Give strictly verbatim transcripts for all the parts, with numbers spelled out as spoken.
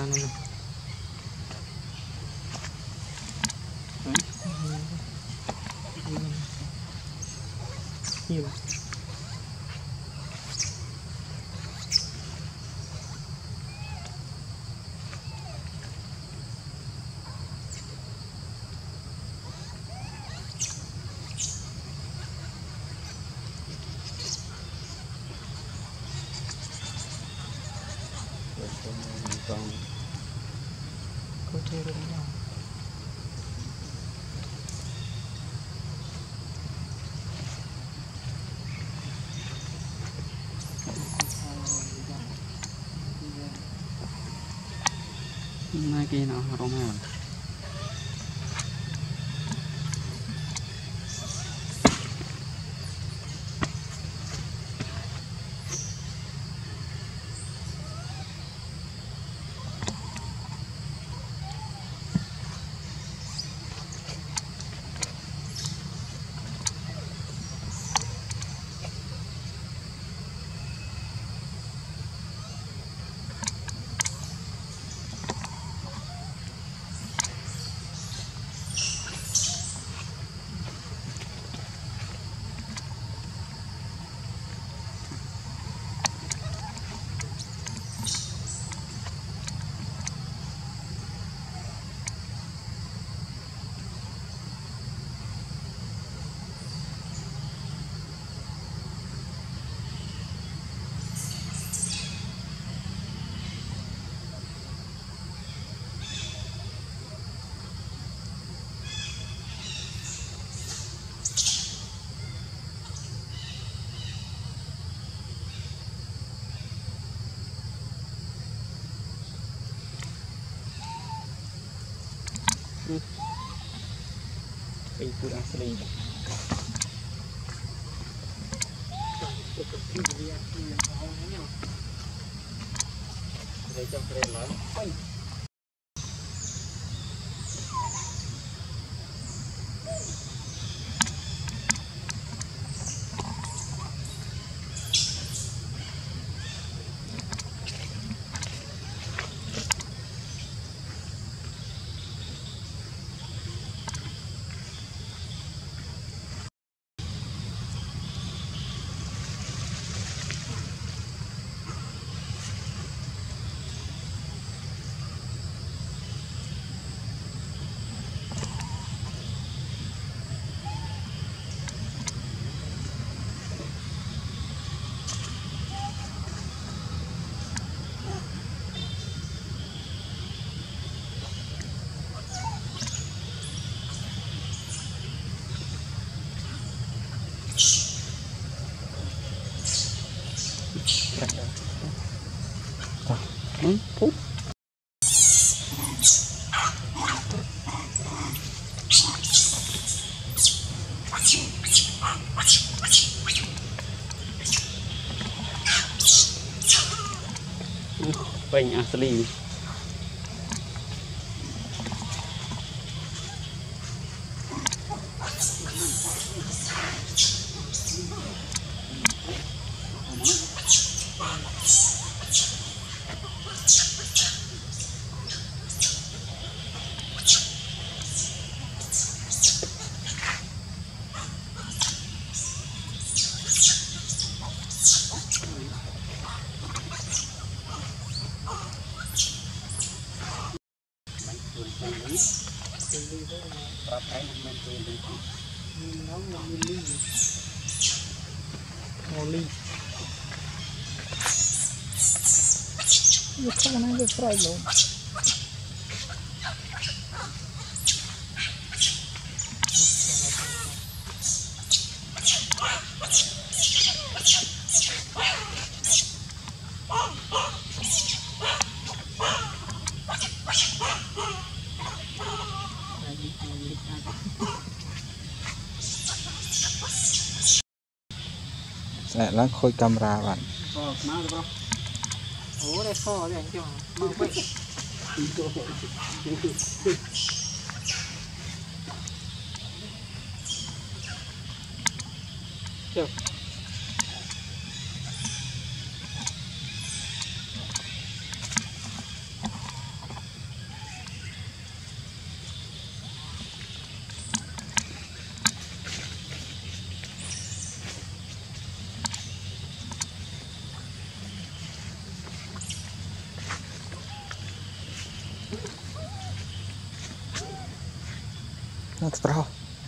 ra nữa. Nhiều. Cô chơi rồi nhau. Nay kia nó rong hả? Cái cua asli. Đây cho keren lắm. Ừ, phút. Bánh asli. Oli. It's so nice to fry though. Sẽ là khôi camera bạn. Ờ, má được không? Ủa đây kho đây anh cho. Mau vậy. Được. nó trâu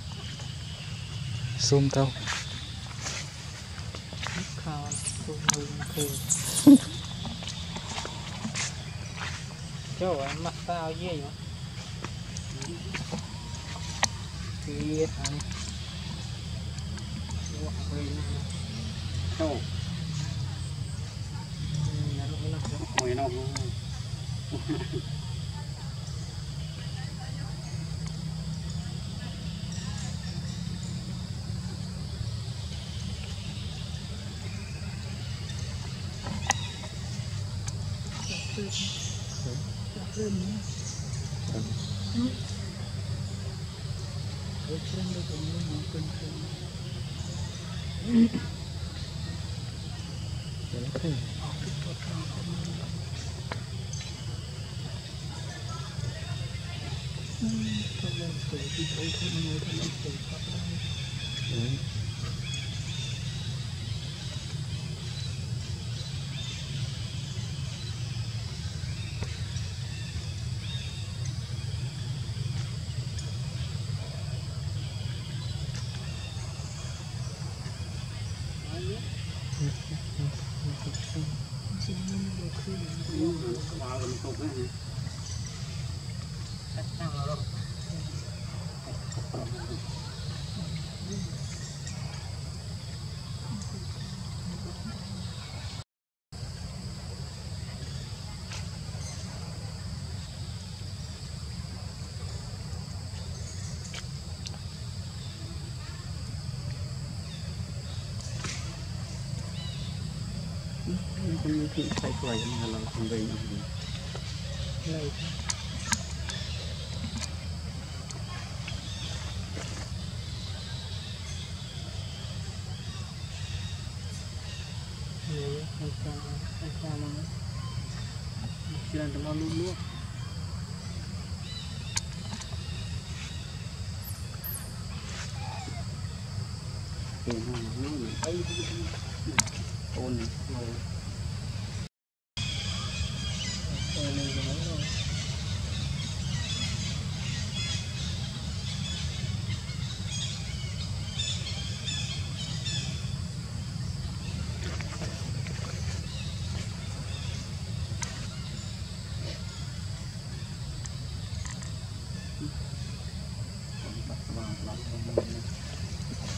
zoom tao khao tụi người cười chỗ em mặt tao gì vậy kia thằng chỗ mày nó vào làm tục đấy chắc chắn rồi không như khi thay quầy là không về này nhiều anh cha anh cha mà chỉ là tao luôn luôn tiền hàng nó này ấy ôn rồi Hãy subscribe cho kênh Ghiền Mì Gõ để không bỏ lỡ những video hấp dẫn.